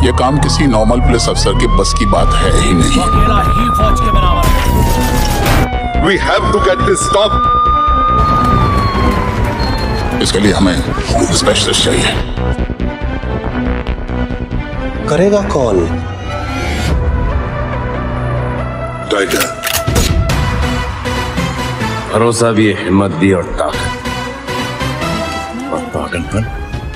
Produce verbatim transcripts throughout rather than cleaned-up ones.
ये काम किसी नॉर्मल पुलिस अफसर के बस की बात है ही नहीं। अकेला ही फौज के बराबर है। We have to get this stop। इसके लिए हमें स्पेशलिस्ट चाहिए। करेगा कौन? टाइगर। भरोसा भी है, हिम्मत भी और ताकत और पागलपन।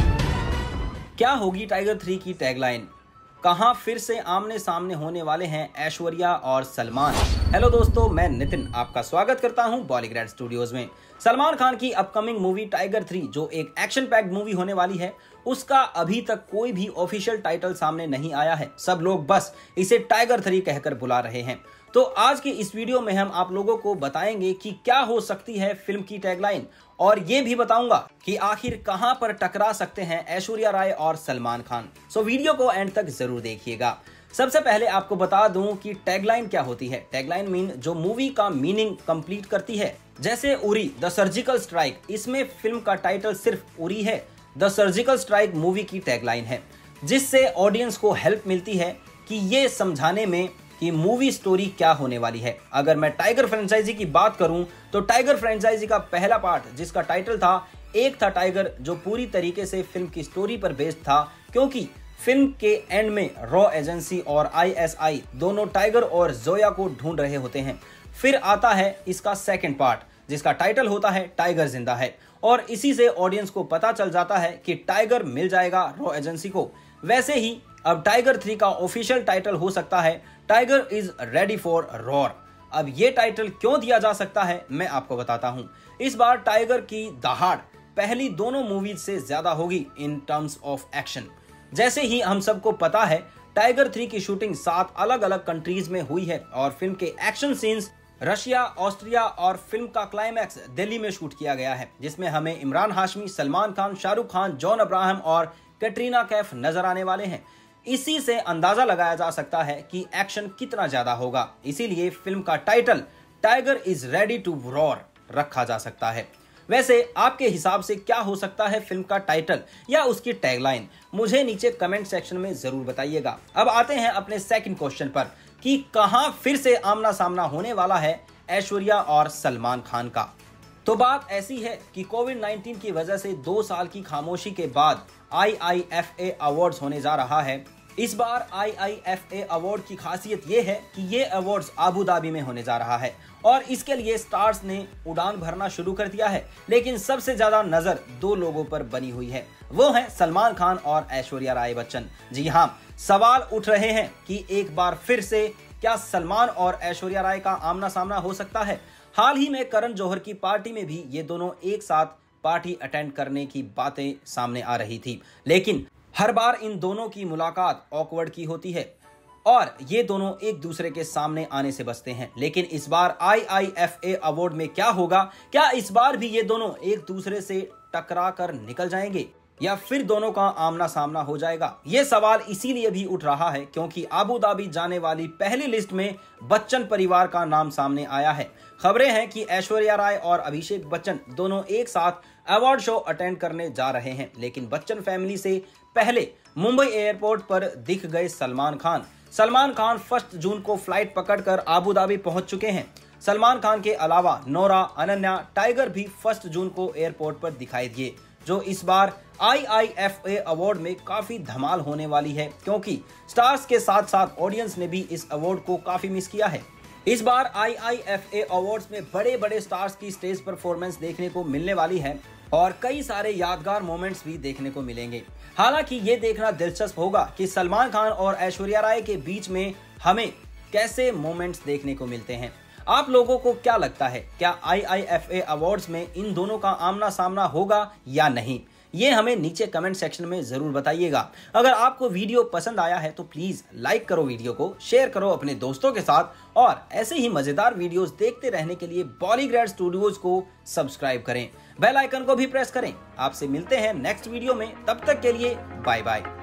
क्या होगी टाइगर थ्री की टैगलाइन? कहां फिर से आमने सामने होने वाले हैं ऐश्वर्या और सलमान? हेलो दोस्तों, मैं नितिन आपका स्वागत करता हूं बॉलीग्रैड स्टूडियोज में। सलमान खान की अपकमिंग मूवी टाइगर थ्री जो एक एक्शन पैक्ड मूवी होने वाली है, उसका अभी तक कोई भी ऑफिशियल टाइटल सामने नहीं आया है। सब लोग बस इसे टाइगर थ्री कहकर बुला रहे हैं। तो आज की इस वीडियो में हम आप लोगों को बताएंगे कि क्या हो सकती है फिल्म की टैगलाइन, और ये भी बताऊंगा कि आखिर कहां पर टकरा सकते हैं ऐश्वर्या राय और सलमान खान। सो वीडियो को एंड तक जरूर देखिएगा। सबसे पहले आपको बता दूं कि टैगलाइन क्या होती है। टैगलाइन मीन जो मूवी का मीनिंग कंप्लीट करती है। जैसे उरी द सर्जिकल स्ट्राइक, इसमें फिल्म का टाइटल सिर्फ उरी है। द सर्जिकल स्ट्राइक मूवी की टैगलाइन है, जिससे ऑडियंस को हेल्प मिलती है कि ये समझाने में कि मूवी स्टोरी क्या होने वाली है। अगर मैं टाइगर फ्रेंचाइजी की बात करूं तो टाइगर फ्रेंचाइजी का पहला पार्ट जिसका टाइटल था एक था टाइगर, जो पूरी तरीके से फिल्म की स्टोरी पर बेस्ड था, क्योंकि फिल्म के एंड में रॉ एजेंसी और आई एस आई दोनों टाइगर और जोया को ढूंढ रहे होते हैं। फिर आता है इसका सेकंड पार्ट जिसका टाइटल होता है टाइगर जिंदा है, और इसी से ऑडियंस को पता चल जाता है कि टाइगर मिल जाएगा रॉ एजेंसी को। वैसे ही अब टाइगर थ्री का ऑफिशियल टाइटल हो सकता है Tiger is ready for roar. अब ये टाइटल क्यों दिया जा सकता है मैं आपको बताता हूं। इस बार टाइगर की दहाड़ पहली दोनों मूवीज से ज्यादा होगी इन टर्म्स ऑफ एक्शन। जैसे ही हम सबको पता है टाइगर थ्री की शूटिंग सात अलग अलग कंट्रीज में हुई है, और फिल्म के एक्शन सीन्स रशिया, ऑस्ट्रिया और फिल्म का क्लाइमैक्स दिल्ली में शूट किया गया है, जिसमें हमें इमरान हाशमी, सलमान खान, शाहरुख खान, जॉन अब्राहम और कैटरीना कैफ नजर आने वाले हैं। इसी से अंदाजा लगाया जा सकता है कि एक्शन कितना ज्यादा होगा। इसीलिए फिल्म का title Tiger is ready to roar रखा जा सकता है। वैसे आपके हिसाब से क्या हो सकता है फिल्म का टाइटल या उसकी टैगलाइन? मुझे नीचे कमेंट सेक्शन में जरूर बताइएगा। अब आते हैं अपने सेकंड क्वेश्चन पर कि कहां फिर से आमना सामना होने वाला है ऐश्वर्या और सलमान खान का। तो बात ऐसी है कि कोविड नाइनटीन की वजह से दो साल की खामोशी के बाद आई आई एफ ए अवार्ड्स होने जा रहा है। इस बार आई आई एफ ए अवार्ड की खासियत यह है कि ये अवार्ड्स आबू धाबी में होने जा रहा है, और इसके लिए स्टार्स ने उड़ान भरना शुरू कर दिया है। लेकिन सबसे ज्यादा नजर दो लोगों पर बनी हुई है, वो हैं सलमान खान और ऐश्वर्या राय बच्चन। जी हाँ, सवाल उठ रहे हैं कि एक बार फिर से क्या सलमान और ऐश्वर्या राय का आमना सामना हो सकता है। हाल ही में करण जौहर की पार्टी में भी ये दोनों एक साथ पार्टी अटेंड करने की बातें सामने आ रही थी, लेकिन हर बार इन दोनों की मुलाकात ऑकवर्ड की होती है और ये दोनों एक दूसरे के सामने आने से बचते हैं। लेकिन इस बार आई आई एफ ए अवार्ड में क्या होगा? क्या इस बार भी ये दोनों एक दूसरे से टकरा कर निकल जाएंगे या फिर दोनों का आमना सामना हो जाएगा? ये सवाल इसीलिए भी उठ रहा है क्योंकि आबू धाबी जाने वाली पहली लिस्ट में बच्चन परिवार का नाम सामने आया है। खबरें हैं कि ऐश्वर्या राय और अभिषेक बच्चन दोनों एक साथ अवार्ड शो अटेंड करने जा रहे हैं, लेकिन बच्चन फैमिली से पहले मुंबई एयरपोर्ट पर दिख गए सलमान खान। सलमान खान फर्स्ट जून को फ्लाइट पकड़कर आबू धाबी पहुंच चुके हैं। सलमान खान के अलावा नोरा, अनन्या, टाइगर भी फर्स्ट जून को एयरपोर्ट पर दिखाई दिए, जो इस बार आई आई एफ ए अवार्ड में काफी धमाल होने वाली है, क्योंकि स्टार्स के साथ साथ ऑडियंस ने भी इस अवार्ड को काफी मिस किया है। इस बार आई आई एफ ए अवार्ड्स में बड़े बड़े स्टार्स की स्टेज परफॉर्मेंस देखने को मिलने वाली है और कई सारे यादगार मोमेंट्स भी देखने को मिलेंगे। हालांकि ये देखना दिलचस्प होगा कि सलमान खान और ऐश्वर्या राय के बीच में हमें कैसे मोमेंट्स देखने को मिलते हैं। आप लोगों को क्या लगता है, क्या आई आई एफ ए अवार्ड्स में इन दोनों का आमना सामना होगा या नहीं? ये हमें नीचे कमेंट सेक्शन में जरूर बताइएगा। अगर आपको वीडियो पसंद आया है तो प्लीज लाइक करो, वीडियो को शेयर करो अपने दोस्तों के साथ, और ऐसे ही मजेदार वीडियोस देखते रहने के लिए बॉलीग्रैड स्टूडियोज को सब्सक्राइब करें, बेल आइकन को भी प्रेस करें। आपसे मिलते हैं नेक्स्ट वीडियो में, तब तक के लिए बाय बाय।